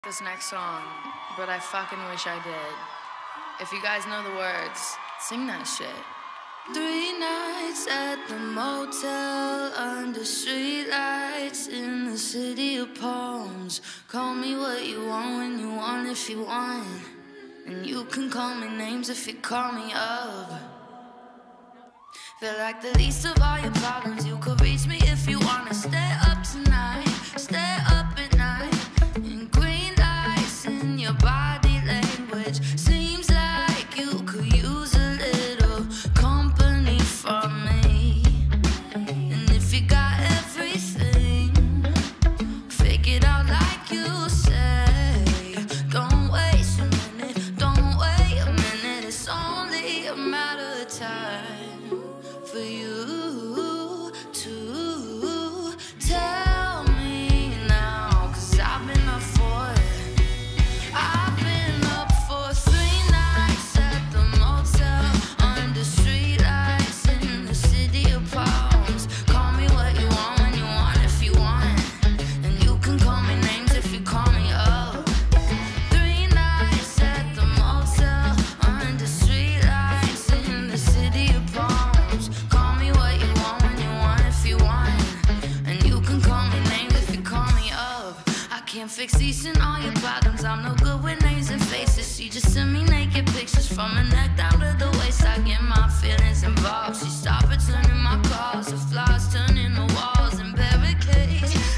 This next song, but I fucking wish I did. If you guys know the words, sing that shit. 3 nights at the motel under streetlights in the city of palms. Call me what you want when you want if you want. And you can call me names if you call me up. Feel like the least of all your problems. You could reach me if you wanna. Stay up tonight, stay up at night. In green lights in your body language. Seems like you could use a little company from me. And if you got everything, fake it out like you say. Don't waste a minute, don't wait a minute. It's only a matter of time for you to tell me now. 'Cause I've been up for it. I've been up for 3 nights at the motel under streetlights in the city of palms. Call me what you want when you want if you want. And you can call me names if you call me up. 3 nights at the motel under streetlights in the city of palms. Call me what you want when you want if you want. And you can call me names if you call me up. I can't fix these and all your problems. I'm no good with names and faces. She just sent me naked pictures from her neck down to the waist. I get my feelings involved. She stopped returning my calls. Her flaws turning the walls and barricades.